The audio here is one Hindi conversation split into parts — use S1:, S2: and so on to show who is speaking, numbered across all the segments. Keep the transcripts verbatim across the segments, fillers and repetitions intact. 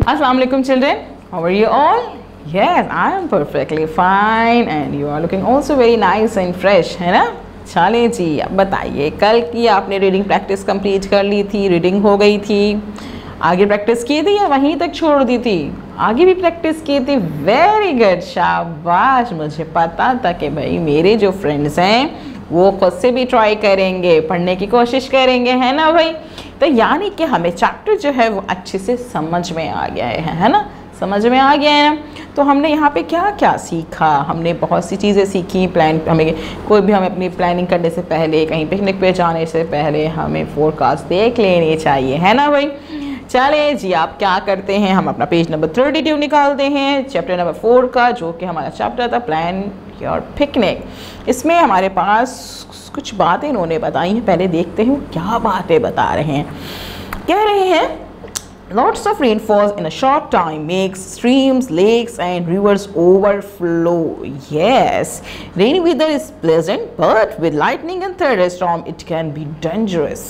S1: Assalamu alaikum children, how are you all? Yes, I am perfectly fine and you are looking also very nice and fresh, है ना? चले जी, अब बताइए कल की आपने रीडिंग प्रैक्टिस कंप्लीट कर ली थी, रीडिंग हो गई थी, आगे प्रैक्टिस की थी या वहीं तक छोड़ दी थी? आगे भी प्रैक्टिस की थी। वेरी गुड, शाबाश। मुझे पता था कि भाई मेरे जो फ्रेंड्स हैं वो खुद से भी ट्राई करेंगे, पढ़ने की कोशिश करेंगे, है ना भाई? तो यानी कि हमें चैप्टर जो है वो अच्छे से समझ में आ गया है, है ना? समझ में आ गया है। तो हमने यहाँ पे क्या क्या सीखा? हमने बहुत सी चीज़ें सीखी। प्लान हमें कोई भी हमें अपनी प्लानिंग करने से पहले, कहीं पिकनिक पे जाने से पहले हमें फोरकास्ट देख लेनी चाहिए, है ना भाई? चले जी, आप क्या करते हैं, हम अपना पेज नंबर थर्टी टू निकालते हैं, चैप्टर नंबर फोर का, जो कि हमारा चैप्टर था प्लान योर पिकनिक। इसमें हमारे पास कुछ बातें इन्होंने बताई हैं, पहले देखते हैं क्या बातें बता रहे हैं। कह रहे हैं lots of rainfalls in a short time makes streams, lakes and rivers overflow. Yes, rainy weather is pleasant, but with lightning and thunderstorm it can be dangerous.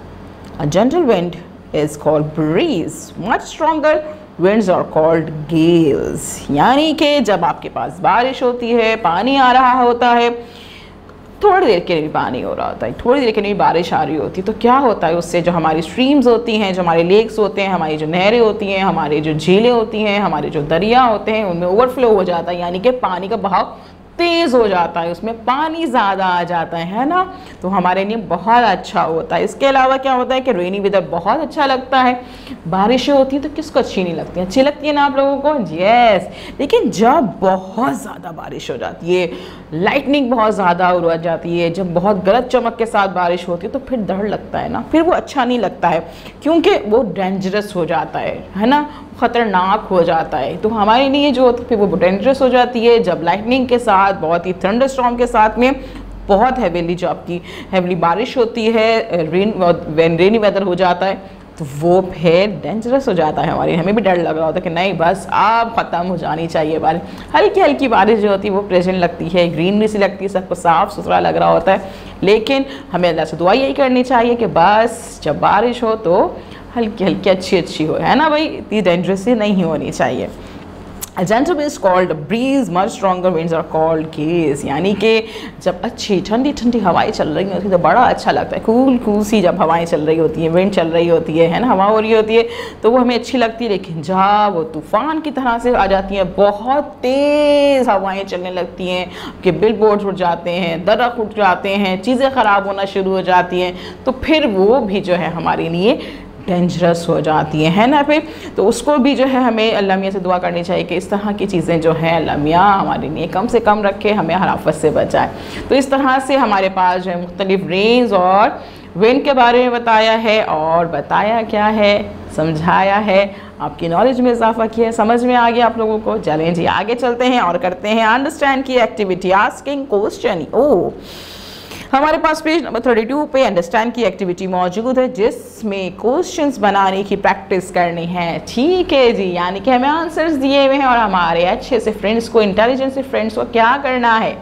S1: A gentle wind is called breeze. Much stronger winds are called gales. यानी कि जब आपके पास बारिश होती है, पानी आ रहा होता है, थोड़ी देर के लिए भी पानी हो रहा होता है, थोड़ी देर के लिए बारिश आ रही होती है, तो क्या होता है उससे जो हमारी स्ट्रीम्स होती हैं, जो हमारे लेक्स होते हैं, हमारी जो नहरें होती हैं, हमारी जो झीलें होती हैं, हमारे जो दरिया होते हैं, उनमें ओवरफ्लो हो जाता है, यानी कि पानी का बहाव तेज़ हो जाता है, उसमें पानी ज़्यादा आ जाता है, है ना? तो हमारे लिए बहुत अच्छा होता है। इसके अलावा क्या होता है कि रेनी वेदर बहुत अच्छा लगता है। बारिशें होती हैं तो किसको अच्छी नहीं लगती हैं? अच्छी लगती है ना आप लोगों को? यस। लेकिन जब बहुत ज़्यादा बारिश हो जाती है, लाइटनिंग बहुत ज़्यादा हो जाती है, जब बहुत गलत चमक के साथ बारिश होती है, तो फिर डर लगता है ना, फिर वो अच्छा नहीं लगता है, क्योंकि वो डेंजरस हो जाता है, है ना? ख़तरनाक हो जाता है। तो हमारे लिए जो होती है फिर वो डेंजरस हो जाती है जब लाइटनिंग के साथ, बहुत ही थंडरस्टॉर्म के साथ में बहुत हैवीली जो आपकी हैवीली बारिश होती है, रेन व्हेन रेनी वेदर हो जाता है, तो वो फिर डेंजरस हो जाता है हमारे। हमें भी डर लग रहा होता है कि नहीं बस अब ख़त्म हो जानी चाहिए बारिश। हल्की हल्की बारिश जो होती है वो प्लेजेंट लगती है, ग्रीनरी सी लगती है, सबको साफ़ सुथरा लग रहा होता है। लेकिन हमें अल्लाह से दुआ यही करनी चाहिए कि बस जब बारिश हो तो हल्की हल्की अच्छी अच्छी हो, है ना भाई? इतनी डेंजरस नहीं होनी चाहिए। A gentle wind is called a breeze, much stronger winds are called gales. यानी कि जब अच्छी ठंडी ठंडी हवाएं चल रही होती है तो बड़ा अच्छा लगता है। कूल कूल सी जब हवाएं चल रही होती हैं, विंड चल रही होती है, है ना, हवा हो रही होती है, तो वो हमें अच्छी लगती है। लेकिन जहाँ वो तूफ़ान की तरह से आ जाती हैं, बहुत तेज़ हवाएं चलने लगती हैं, कि बिल बोर्ड उड़ जाते हैं, दरख्त उठ जाते हैं, चीज़ें ख़राब होना शुरू हो जाती हैं, तो फिर वो भी जो है हमारे लिए डेंजरस हो जाती हैं, है ना? फिर तो उसको भी जो है हमें अल्लाह मियाँ से दुआ करनी चाहिए कि इस तरह की चीज़ें जो हैं अल्लाह मियाँ हमारे लिए कम से कम रखे, हमें हर आफत से बचाए। तो इस तरह से हमारे पास जो है मुख्तलिफ रेंज और विंड के बारे में बताया है, और बताया क्या है, समझाया है, आपकी नॉलेज में इजाफा किया है, समझ में आ गया आप लोगों को। चलें जी आगे चलते हैं और करते हैं अंडरस्टैंड की एक्टिविटी, आस्किंग क्वेश्चन। ओ हमारे पास पेज नंबर थर्टी टू पे अंडरस्टैंड की एक्टिविटी मौजूद है, जिसमें क्वेश्चंस बनाने की प्रैक्टिस करनी है। ठीक है जी, यानी कि हमें आंसर्स दिए हुए हैं और हमारे अच्छे से फ्रेंड्स को, इंटेलिजेंट से फ्रेंड्स को क्या करना है?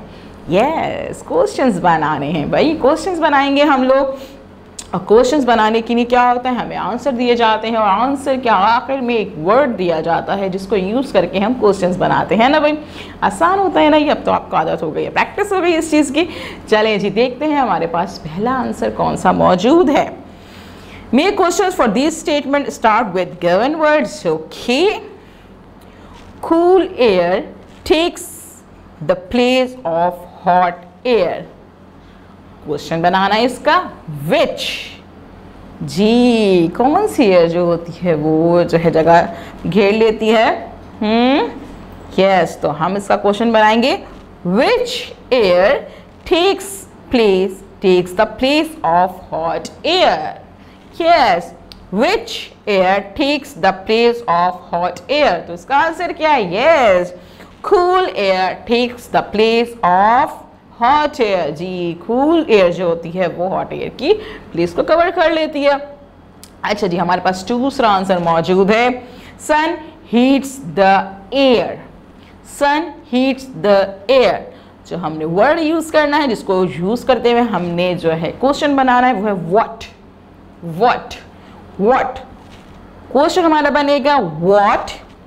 S1: यस, क्वेश्चंस बनाने हैं भाई। क्वेश्चंस बनाएंगे हम लोग, और क्वेश्चंस बनाने के लिए क्या होता है, हमें आंसर दिए जाते हैं और आंसर के आखिर में एक वर्ड दिया जाता है जिसको यूज़ करके हम क्वेश्चंस बनाते हैं ना भाई। आसान होता है ना ये? अब तो आपको आदत हो गई है, प्रैक्टिस हो गई इस चीज़ की। चलें जी देखते हैं हमारे पास पहला आंसर कौन सा मौजूद है। Make questions for this statement start with given words. Okay, cool air takes the place of hot air. Question बनाना है इसका, विच, जी कौन सी एयर जो होती है वो जो है जगह घेर लेती है। हम्म यस, तो हम इसका क्वेश्चन बनाएंगे, which air takes place takes the place of hot air. Yes, which air takes the place of hot air. तो इसका आंसर क्या है? Yes, cool air takes the place of hot air. जी, कूल एयर जो होती है वो हॉट एयर की प्लेस को कवर कर लेती है। अच्छा जी, हमारे पास दूसरा आंसर मौजूद है, sun heats the air. Sun heats the air, जो हमने वर्ड यूज करना है, जिसको यूज करते हुए हमने जो है क्वेश्चन बनाना है, वो है व्हाट। व्हाट व्हाट क्वेश्चन हमारा बनेगा what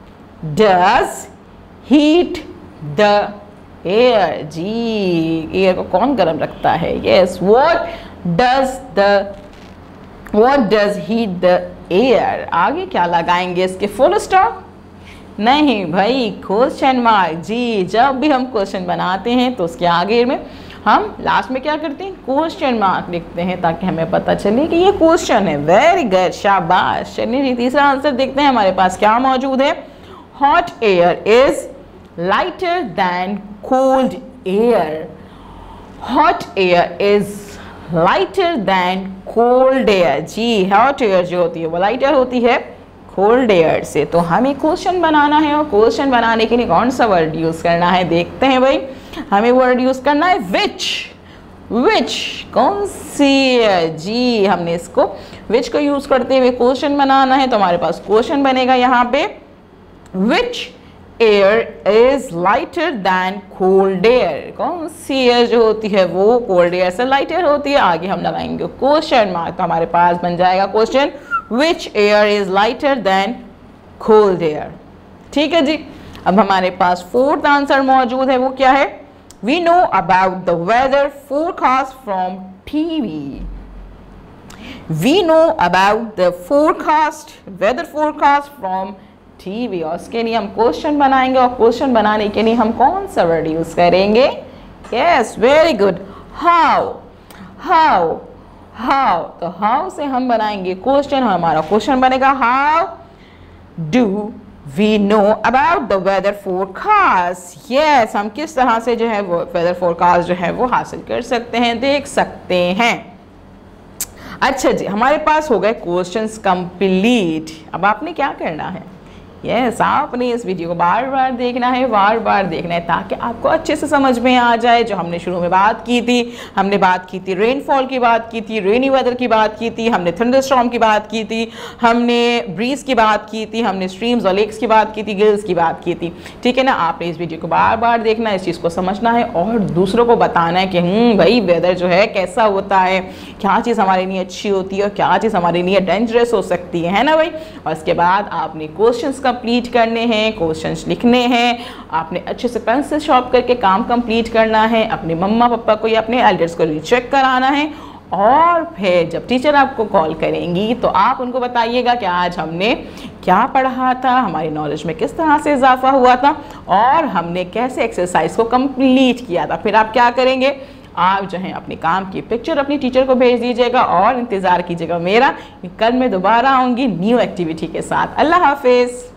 S1: does heat the air. जी, एयर को कौन गर्म रखता है? Yes, what does the what does heat the air. आगे क्या लगाएंगे इसके? Full stop? नहीं भाई, क्वेश्चन मार्क। जी, जब भी हम क्वेश्चन बनाते हैं तो उसके आगे में हम लास्ट में क्या करते हैं? क्वेश्चन मार्क लिखते हैं ताकि हमें पता चले कि ये क्वेश्चन है। वेरी गुड, शाबाश। चलिए जी, तीसरा आंसर देखते हैं हमारे पास क्या मौजूद है। Hot air is lighter than cold air. Hot air is lighter than cold air. जी, हॉट एयर जो होती है वो लाइटर होती है कोल्ड एयर से। तो हमें क्वेश्चन बनाना है और क्वेश्चन बनाने के लिए कौन सा वर्ड यूज करना है देखते हैं भाई। हमें वर्ड यूज करना है विच। विच कौन सी है? जी, हमने इसको विच को यूज करते हुए क्वेश्चन बनाना है। तो हमारे पास क्वेश्चन बनेगा यहाँ पे which air is lighter than cold air. कौन सी एयर जो होती है वो कोल्ड एयर से लाइटर होती है। आगे हम लगाएंगे क्वेश्चन मार्क। तो हमारे पास बन जाएगा question which air is lighter than cold air. ठीक है जी। अब हमारे पास फोर्थ आंसर मौजूद है, वो क्या है? We know about the weather forecast from TV. We know about the forecast weather forecast from TV. और उसके लिए हम क्वेश्चन बनाएंगे और क्वेश्चन बनाने के लिए हम कौन सा वर्ड यूज करेंगे? Yes, very good, how. How how तो हाउ से हम बनाएंगे क्वेश्चन। हमारा क्वेश्चन बनेगा how do we know about the weather forecast. Yes, हम किस तरह से जो है वो वेदर फोरकास्ट जो है वो हासिल कर सकते हैं, देख सकते हैं। अच्छा जी, हमारे पास हो गए क्वेश्चंस कंप्लीट। अब आपने क्या करना है? यस yes, आपने इस वीडियो को बार बार देखना है, बार बार देखना है ताकि आपको अच्छे से समझ में आ जाए। जो हमने शुरू में बात की थी, हमने बात की थी रेनफॉल की बात की थी, रेनी वेदर की बात की थी, हमने थंडरस्टॉर्म की बात की थी, हमने ब्रीज की बात की थी, हमने स्ट्रीम्स और लेक्स की बात की थी, गिल्स की बात की थी। ठीक है ना? आपने इस वीडियो को बार बार देखना है, इस चीज़ को समझना है और दूसरों को बताना है कि हम्म भाई वेदर जो है कैसा होता है, क्या चीज़ हमारे लिए अच्छी होती है और क्या चीज़ हमारे लिए डेंजरस हो सकती है, है ना भाई। और इसके बाद आपने क्वेश्चंस कंप्लीट करने हैं, क्वेश्चंस लिखने हैं, आपने अच्छे से पेंसिल शॉर्प करके काम कंप्लीट करना है, अपने मम्मा पापा को या अपने एल्डर्स को रीचेक कराना है। और फिर जब टीचर आपको कॉल करेंगी तो आप उनको बताइएगा कि आज हमने क्या पढ़ा था, हमारी नॉलेज में किस तरह से इजाफा हुआ था और हमने कैसे एक्सरसाइज को कंप्लीट किया था। फिर आप क्या करेंगे? आप जो है अपने काम की पिक्चर अपनी टीचर को भेज दीजिएगा और इंतज़ार कीजिएगा मेरा। कल मैं दोबारा आऊँगी न्यू एक्टिविटी के साथ। अल्लाह हाफिज़।